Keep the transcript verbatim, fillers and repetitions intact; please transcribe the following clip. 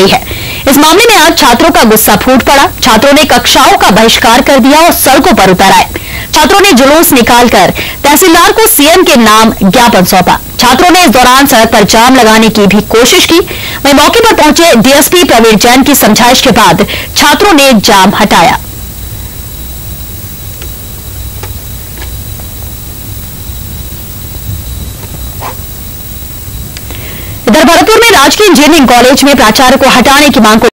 गई है। इस मामले में आज छात्रों का गुस्सा फूट पड़ा। छात्रों ने कक्षाओं का बहिष्कार कर दिया और सड़कों पर उतर आए। छात्रों ने जुलूस निकालकर तहसीलदार को सीएम के नाम ज्ञापन सौंपा। छात्रों ने इस दौरान सड़क पर जाम लगाने की भी कोशिश की। वहीं मौके पर पहुंचे डीएसपी प्रवीण जैन की समझाइश के बाद छात्रों ने जाम हटाया। इधर भरतपुर में राजकीय इंजीनियरिंग कॉलेज में प्राचार्य को हटाने की मांग को